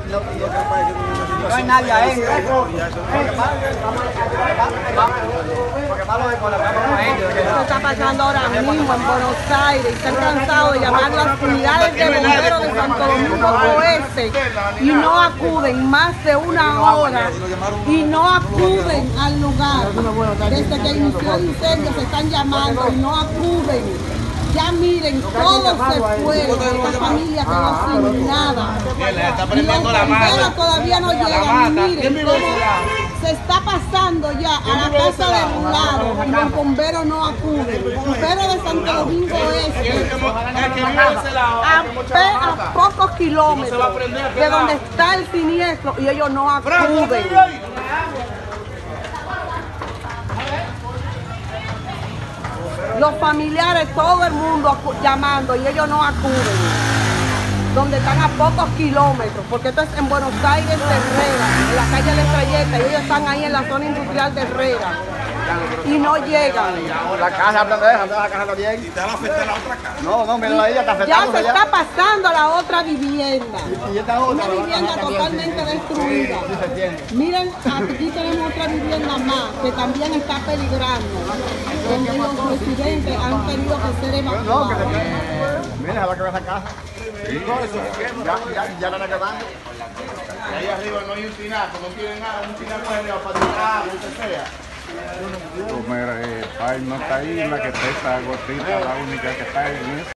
No hay nadie ahí. Esto está pasando ahora mismo en Buenos Aires y se han cansado de llamar las unidades de bomberos de Santo Domingo Oeste y no acuden más de una hora y no acuden al lugar. Desde que inició el incendio se están llamando y no acuden. Ya miren, todo se fue, esta familia quedó sin nada. Y los bomberos todavía no llegan. Y miren cómo se está pasando ya a la casa del lado y los bomberos no acuden. Los bomberos de Santo Domingo Este, a pocos kilómetros de donde está el siniestro y ellos no acuden. Los familiares, todo el mundo llamando y ellos no acuden. Donde están a pocos kilómetros, porque esto es en Buenos Aires de Herrera, en la calle La Estrelleta, y ellos están ahí en la zona industrial de Herrera. Y no llegan. La casa, la casa también. ¿Y te va a afectar la otra casa? No, mira, ella está afectando. Ya se está pasando a la otra vivienda. Y esta otra, una vivienda totalmente destruida. Miren, aquí tenemos otra vivienda más que también está peligrando, donde los residentes han tenido que ser evacuados. Mira, va a quedar esa casa. Ya la van a quedar. Ahí arriba no hay un tinaco, no tienen nada, un tinaco para tirar, lo que sea. Pues mira, Pai no está ahí, la que está esta gotita, la única que está ahí.